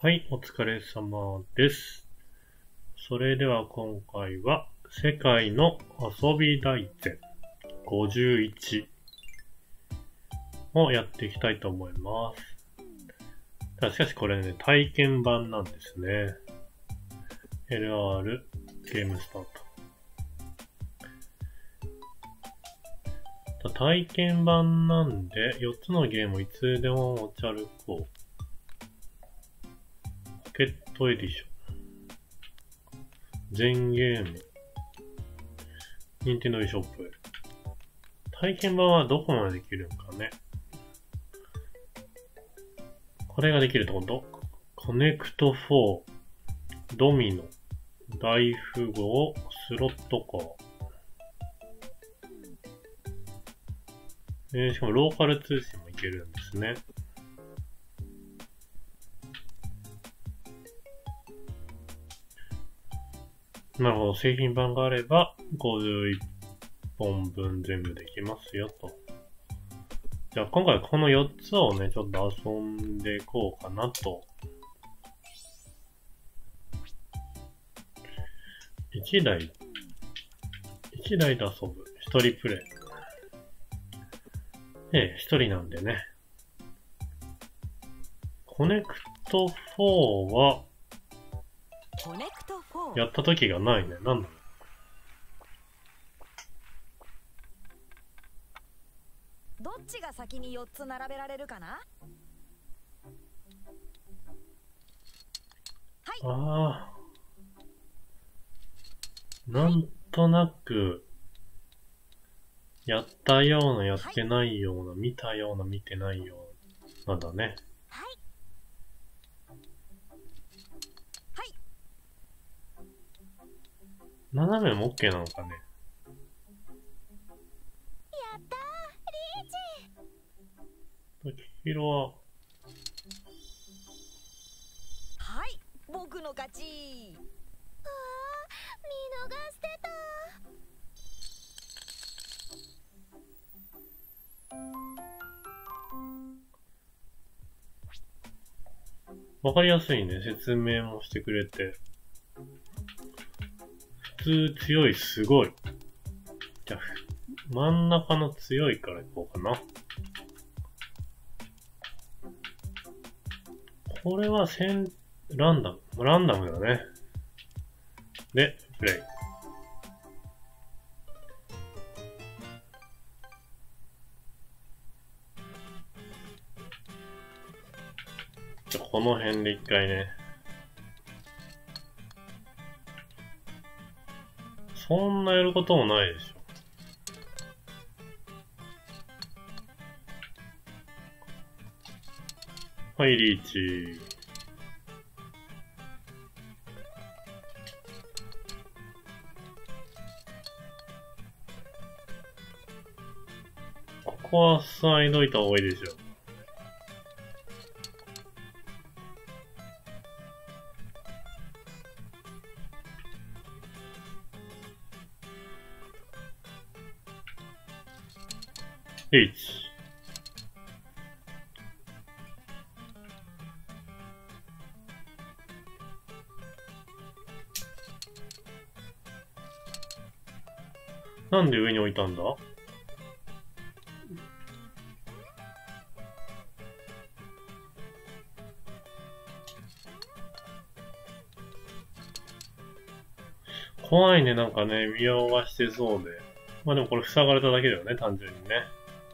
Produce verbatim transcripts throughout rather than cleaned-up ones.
はい、お疲れ様です。それでは今回は、世界の遊び大全ごじゅういちをやっていきたいと思います。ただしかしこれね、体験版なんですね。エルアール ゲームスタート。体験版なんで、よっつのゲームをいつでも持ち歩こう。ポケットエディション。全ゲーム。ニンテンドーショップ。体験版はどこまでできるんかね。これができるってこと？コネクトフォー、ドミノ、大富豪、スロットカー。えー、しかもローカル通信もいけるんですね。なるほど。製品版があれば、ごじゅういっぽんぶん全部できますよと。じゃあ今回このよっつをね、ちょっと遊んでいこうかなと。いちだい、いちだいで遊ぶ。ひとりプレイ。ええ、ひとりなんでね。コネクトフォーは、やった時がないね。なんだろう。 どっちが先によっつ並べられるかな？はい。 ああ。なんとなく、やったような、やってないような、見たような、見てないような、なんだね。 はい。はい。 斜めも OK なのかね。 やったー、リーチ。 黄色は、 はい、僕の勝ち。ああ、見逃してた。 わかりやすいね。説明もしてくれて。普通強い、すごい。じゃあ、真ん中の強いからいこうかな。これは先、ランダム。ランダムだね。で、プレイ。じゃあ、この辺で一回ね。そんなやることもないでしょ。はい、リーチ。ここは塞いどいた方がいいでしょ。H。なんで上に置いたんだ？怖いね、なんかね、見逃してそうで。まあでもこれ塞がれただけだよね、単純にね。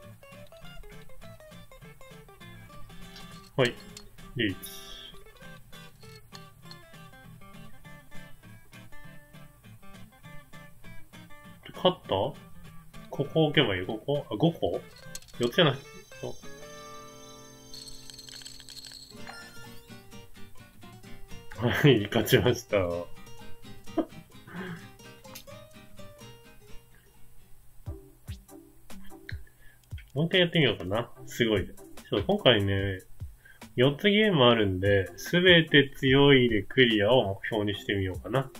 はい。リーチ。勝った？ここ置けばいい？ここ？あ、ごこ？ よっ つじゃなくて。はい、勝ちました。もう一回やってみようかな。すごい。ちょっと今回ね、よっつゲームあるんで、すべて強いでクリアを目標にしてみようかな。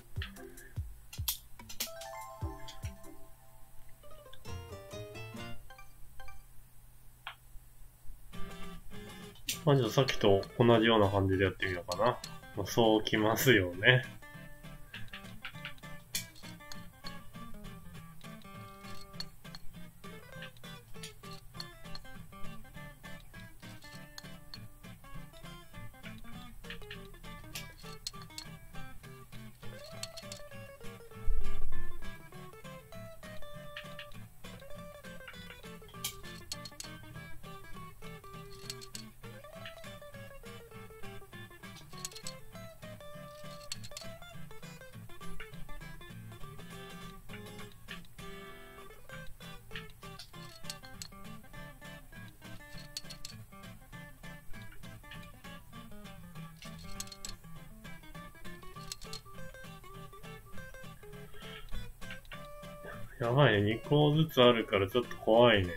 まあ、じゃあさっきと同じような感じでやってみようかな。まあ、そうきますよね。やばいね。にこずつあるからちょっと怖いね。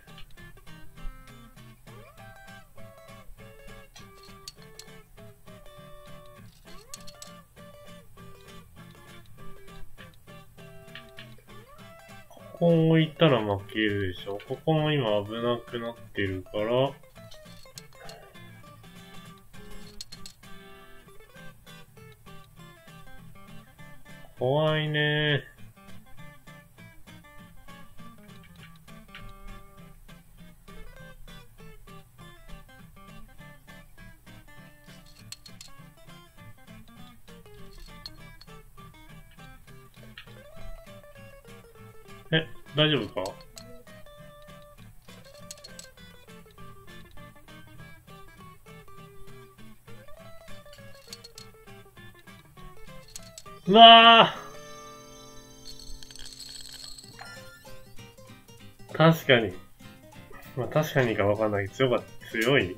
ここ置いたら負けるでしょ。ここも今危なくなってるから。怖いね。え、大丈夫か？うわー、確かに。まあ確かにかわかんないけど、強かった。強い。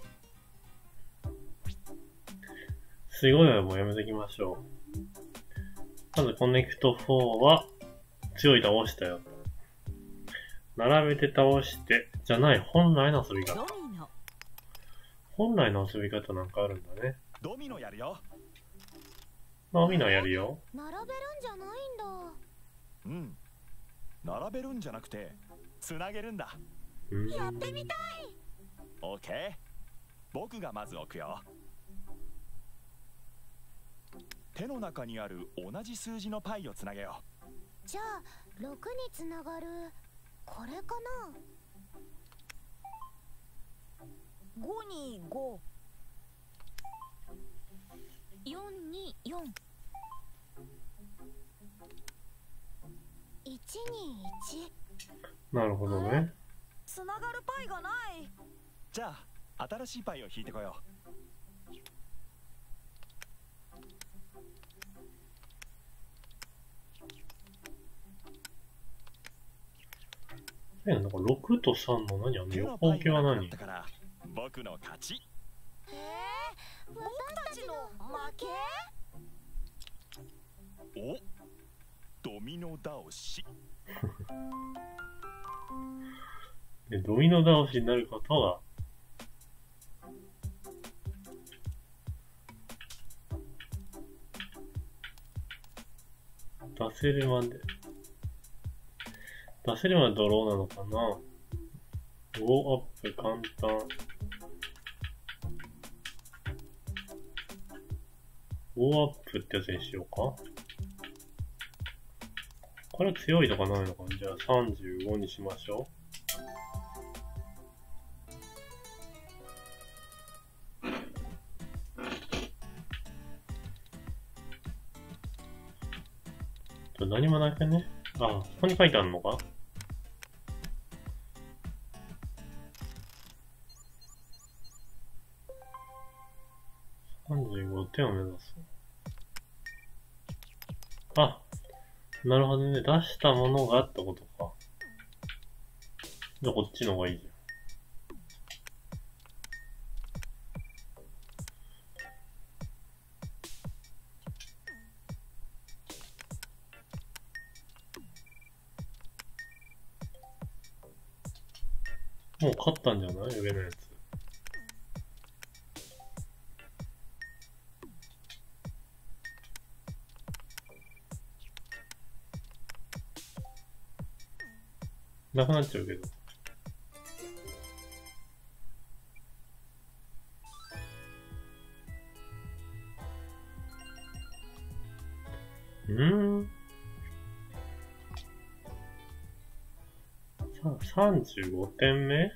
すごいのはもうやめときましょう。まずコネクトフォーは、強い倒したよ。並べて倒して、じゃない、本来の遊び方。本来の遊び方なんかあるんだね。 ドミノやるよ。 ドミノやるよ。 並べるんじゃないんだ。 うん。並べるんじゃなくて、つなげるんだ。 やってみたい。 オッケー。僕がまず置くよ。手の中にある同じ数字のパイをつなげよう。 じゃあろくにつながるこれかな。ごにご、よんによん、いちにいち。 なるほどね。 つながるパイがない。 じゃあ新しいパイを引いてこよう。 え、なんかろくとさんの何あの横受けは何？ 僕の勝ち。 へえ、僕たちの負け？ お、ドミノ倒し。 で、ドミノ倒しになることは出せるまで出せるまでドローなのかな。ごアップ簡単。ごアップってやつにしようか。これ強いとかないのかな。じゃあさんじゅうごにしましょう。何もないかね。あ、ここに書いてあるのか。さんじゅうごてんを目指す。あ、なるほどね。出したものがってことか。じゃあこっちの方がいいじゃん。もう勝ったんじゃない？上のやつ。なくなっちゃうけど。 うーん。さ、さんじゅうごてんめ？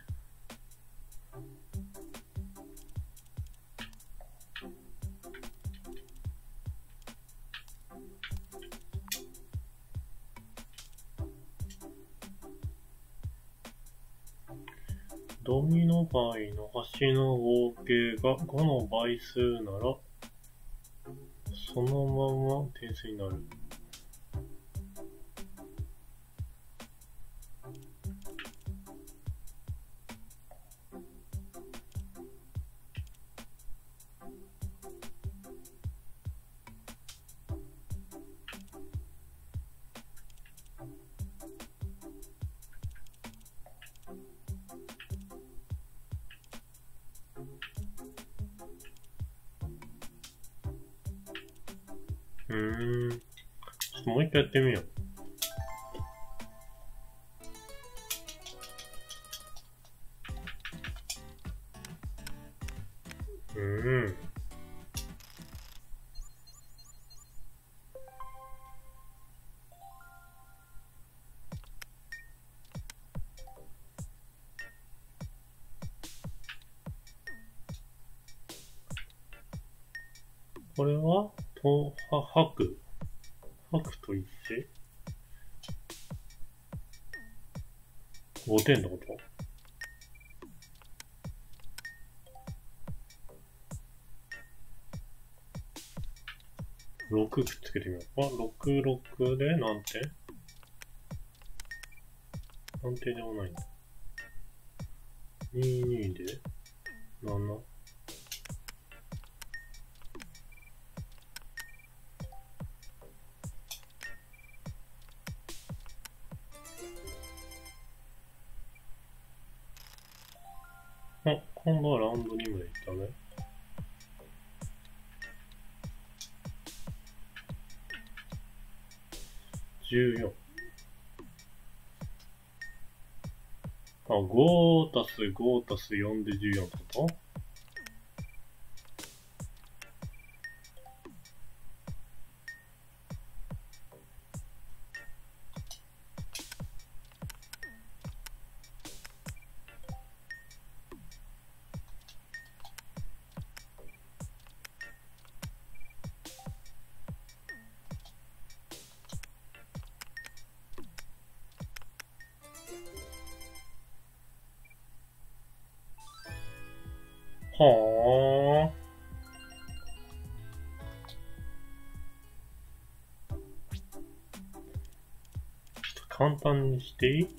ドミノ倍の端の合計がごの倍数なら、そのまま点数になる。うーん。ちょっともう一回やってみよう。うーん。これは、と、は、はく。はくと一致 ?ご 点ってこと？ろくくっつけてみようか。ろく、ろくで何点？何点でもないんだ。に、にでなな。あ、今度はラウンドにまでいったね。じゅうよん。あ、ごたすごたすよんでじゅうよんってこと？はあ。ちょっと簡単にしていい？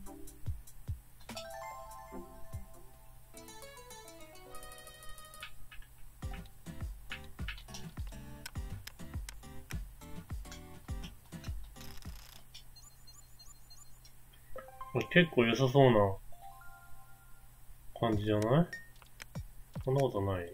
これ結構良さそうな感じじゃない？そんなことない？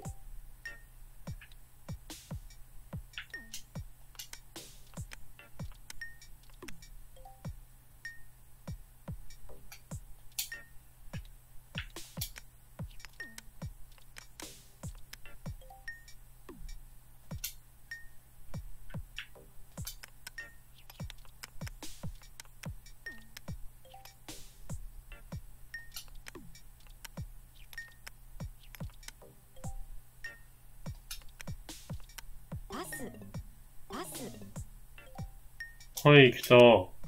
パスパス。 はい、来た。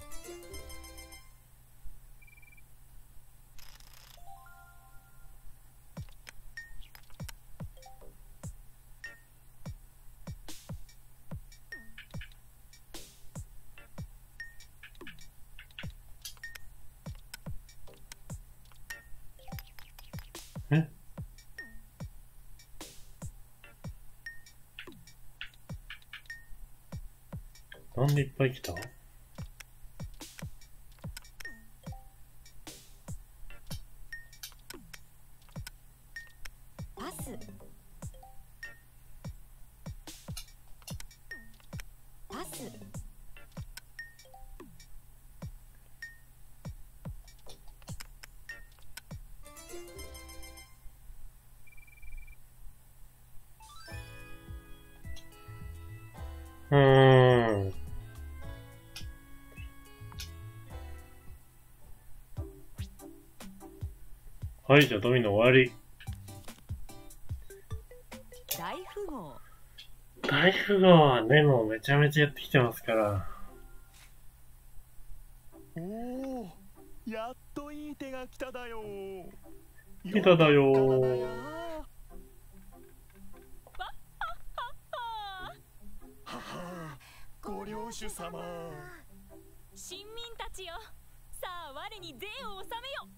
え？なんでいっぱい来た？ パスパス。 うーん。 はい、じゃあドミノ終わり。 大富豪。 大富豪はね、もうめちゃめちゃやってきてますから。 おお、やっといい手が来ただよ。 来ただよー。 はは、ご領主様。 臣民たちよ、さあ我に税を納めよ。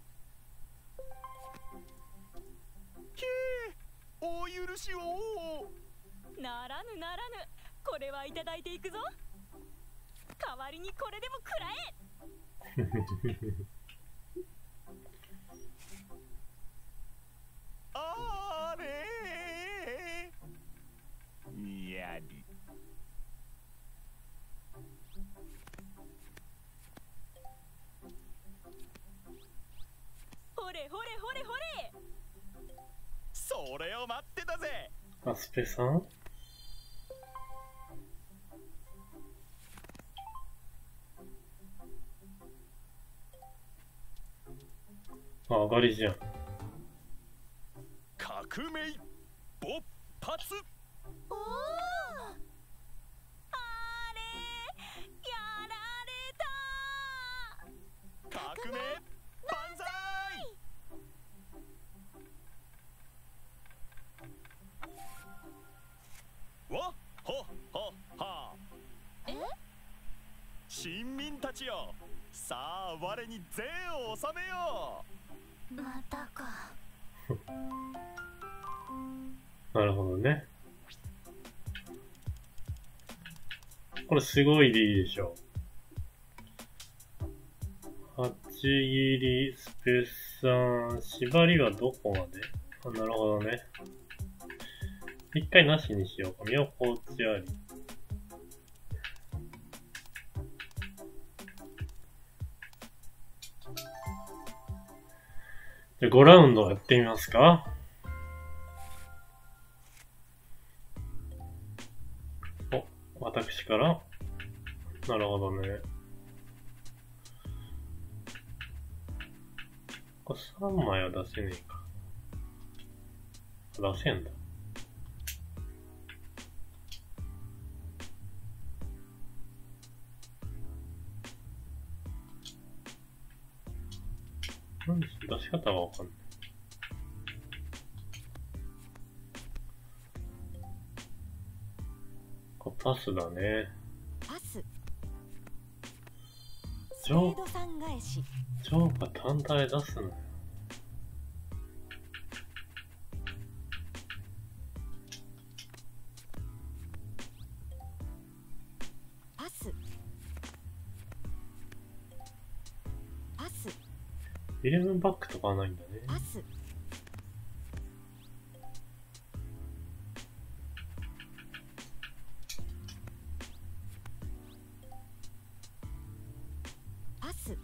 けー、お許しを。 ならぬならぬ、これはいただいていくぞ。代わりにこれでも食らえ。 あれー、やり。 ほれほれほれほれ。 それを待ってたぜ。 アスペさん、あ、上がりじゃん。 革命勃発。 おお、あれやられた。 革命万歳。わっほっほっは。 え？ 臣民たちよ、さあ我に税を納めよう。 またか。 なるほどね。これすごいでいいでしょう。はち切り、スペさん、縛りはどこまで？あ、なるほどね。一回なしにしようか。妙高地あり。じゃあごラウンドやってみますか。お、私から。なるほどね。これさんまいは出せねえか。出せんだ。なんで出し方がわかんない。これパスだね。 パス。 ジョースペードさん返し。 ジョーが単体出すのよ。 パス。パス。 イレブンバックとかはないんだね。 パス。パス。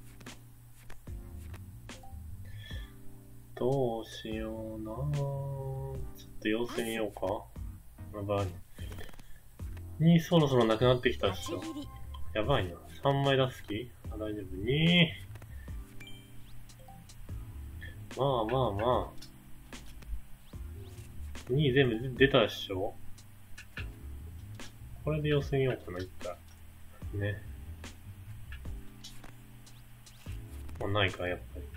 どうしようなぁ。ちょっと様子見ようか。やばい。にそろそろなくなってきたっしょ。やばいな。さんまい出す気？あ、大丈夫。にまあまあまあ。に全部出たっしょ。これで様子見ようかな、一回。ね。もうないか、やっぱ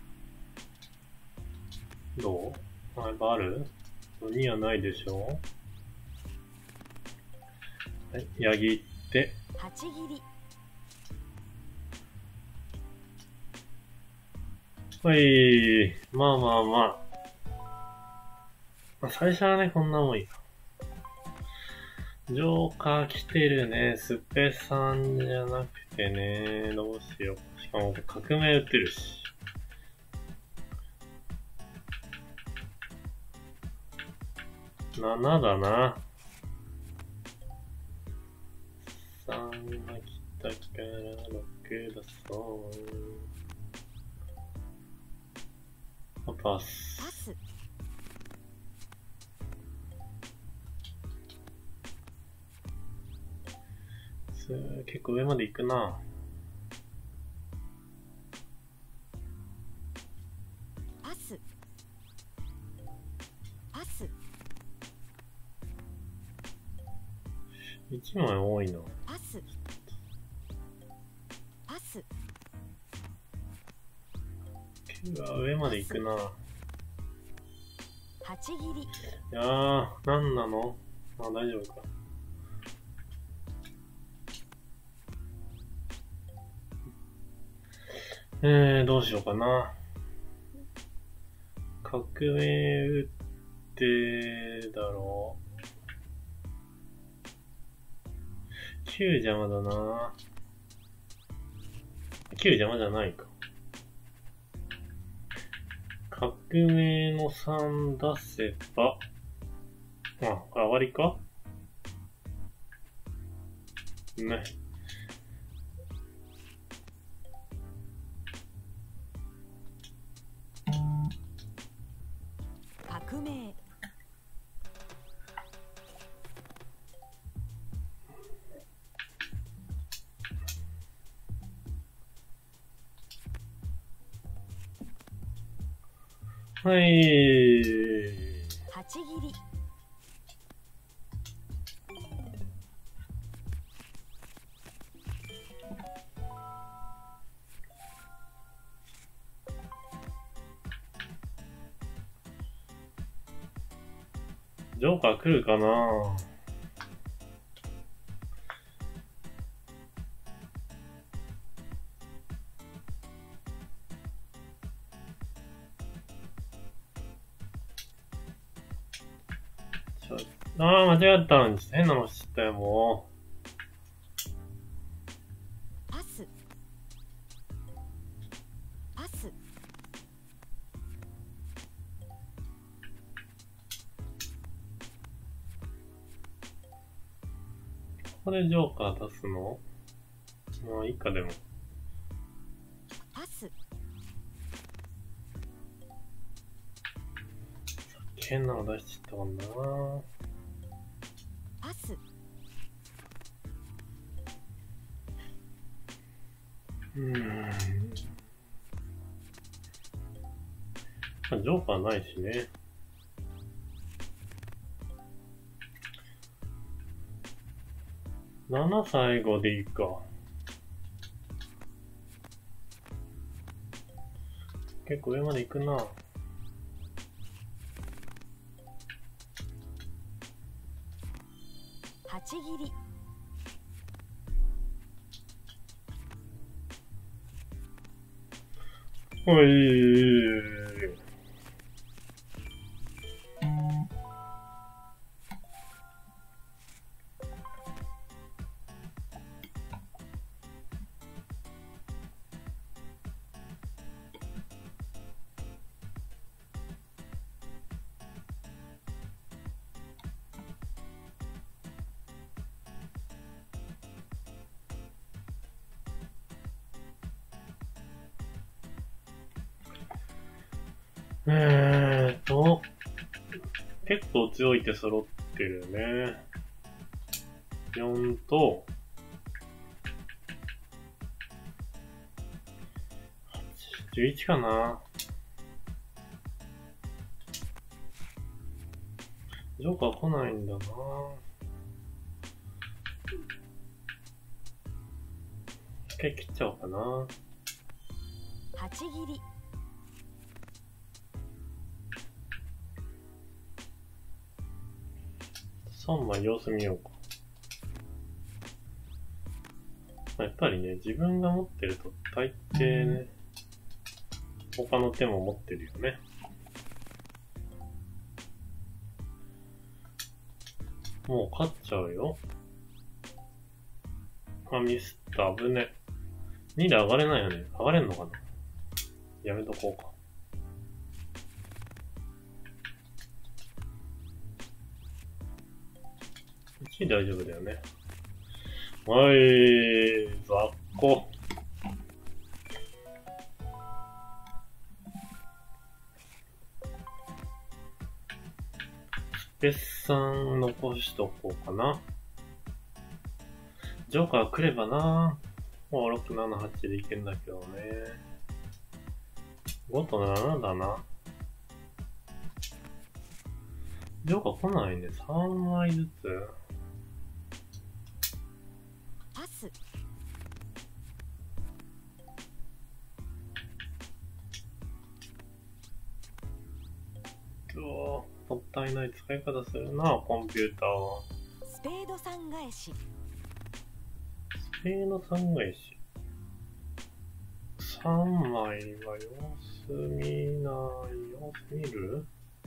り。どう？あ、やっぱある？にはないでしょ。はい、ヤギって。 はち切り。 はい、まあまあまあ。まあ、最初はね、こんなもんいいよ。ジョーカー来てるね。スペさんじゃなくてね。どうしよう。しかも革命打ってるし。ななだな。さんが来たからろく出そう。パス。 パス。 結構上まで行くな。 いちまい多いな。 パスパス。 うわ、上まで行くな。 八切り。 いやー、なんなの？あ、大丈夫か。えー、どうしようかな。革命打ってだろう。きゅう邪魔だな。きゅう邪魔じゃないか。革命のさん出せば、あ、これ上がりかね。 革命。 はい。 八切り。 ジョーカー来るかな。ああ、間違った。変なの知ったよ、もう。パス。パス。 ここでジョーカー出すの？まあ、いいか、でも。 パス。 変なの出しちゃったもんな。 パス。 うーん。まあ、ジョーカーないしね。なな最後でいいか。結構上まで行くな。 八切り。 おい。えーっと、結構強い手揃ってるね。よんと、じゅういちかな。ジョーカー来ないんだな。一回切っちゃおうかな。 八切り。 さんまい様子見ようか。やっぱりね、自分が持ってると大抵ね、他の手も持ってるよね。もう勝っちゃうよ。あ、ミスった、危ね。にで上がれないよね。上がれんのかな。やめとこうか。いちい大丈夫だよね。はい、雑魚。スペッサン残しとこうかな。ジョーカー来ればな。もうろく、なな、はちでいけんだけどね。ごとななだな。ジョーカー来ないね。さんまいずつ。 ス。 うわー、もったいない使い方するな、コンピューターは。 スペードさん返し。 スペードさん返し。さんまいは様子見ない、様子見る？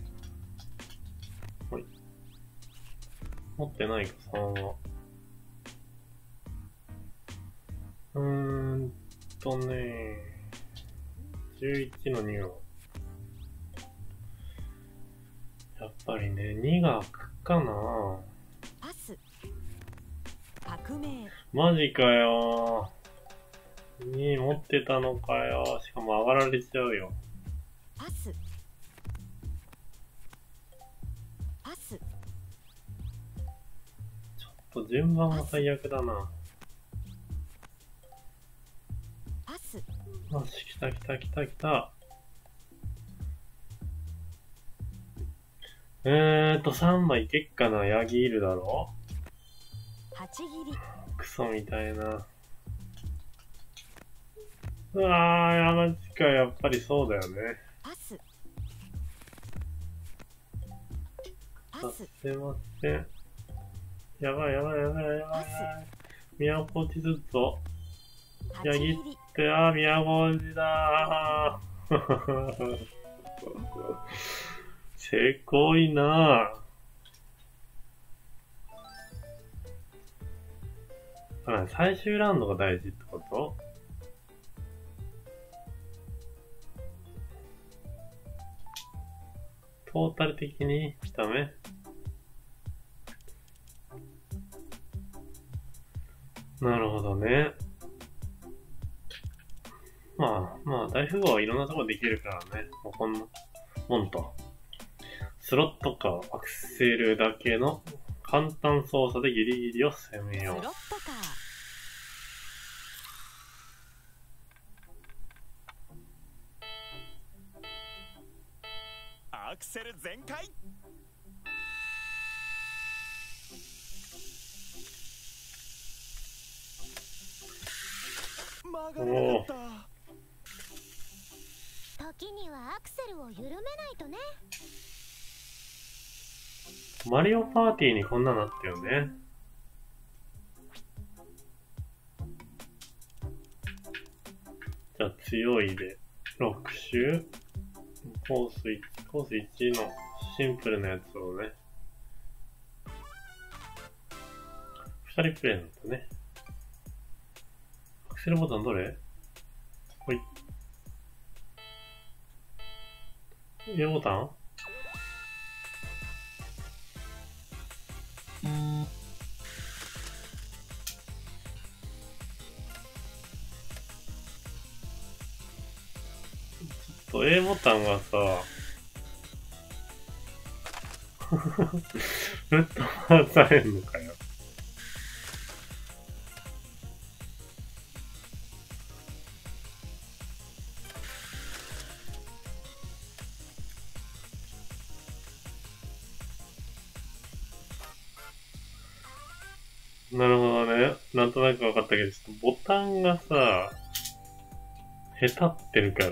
はい。持ってないか、さんは。うーんとね、じゅういちのには。やっぱりね、にが開くかな。 パス。革命。 マジかよー。に持ってたのかよ。しかも上がられちゃうよ。 パス。パス。 ちょっと順番が最悪だな。 パス。 よし、来た来た来た来た。えーと、さんまいいけっかな。ヤギいるだろ。 はち切り。 クソみたいな。うわー、マジか、やっぱりそうだよね。 パス。パあ、 ス。 すいません。やばいやばいやばいやばいやばい。宮古落ちずっと。ヤギって、あー、宮古落ちだー。せこいなぁ。あ、最終ラウンドが大事ってこと？トータル的にダメ？なるほどね。まあ、まあ、大富豪はいろんなとこできるからね。もうこんなもんと。スロットかアクセルだけの簡単操作でギリギリを攻めよう。 スロットカー。アクセル全開。曲がらなかった。 時にはアクセルを緩めないとね。 マリオパーティーにこんなのあったよね。じゃあ強いでろく周コースいち、コースいちのシンプルなやつをね。ふたりプレイなんだね。アクセルボタンどれ？ほい。A ボタン？ちょっと A ボタンがさ、ぶっ飛ばされんのかよ。なるほどね。なんとなく分かったけど、ちょっとボタンがさ、下手ってるから、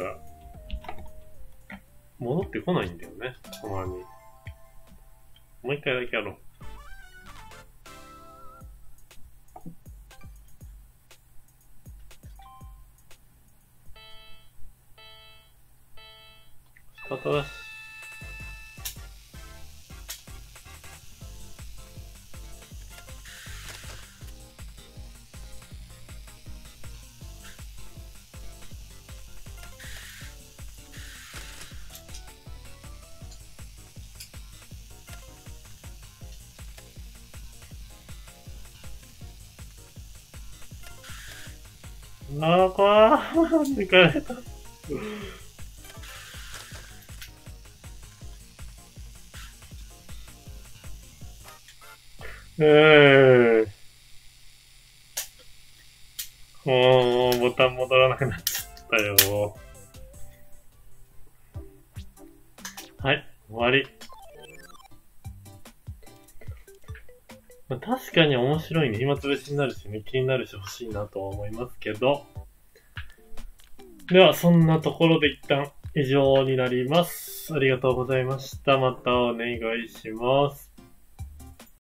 戻ってこないんだよね、たまに。もう一回だけやろう。スタートだし。あー、怖ー。抜かれた。えー。もう、ボタン戻らなくなっちゃったよ。はい、終わり。 まあ、確かに面白いね。暇つぶしになるしね、気になるし欲しいなとは思いますけど。では、そんなところで一旦以上になります。ありがとうございました。またお願いします。